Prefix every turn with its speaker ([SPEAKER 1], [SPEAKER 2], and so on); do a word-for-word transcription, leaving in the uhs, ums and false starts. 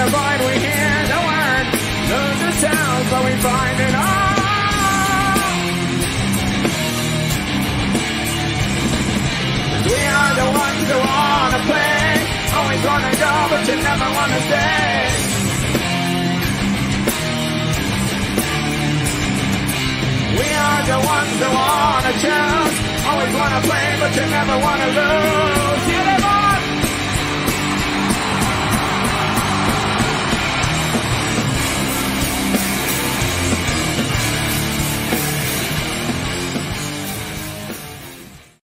[SPEAKER 1] the void we hear the word, lose the sound, but we find it all. We are the ones who wanna play, always wanna go, but you never wanna stay. We are the ones who wanna choose, always wanna play, but you never wanna lose.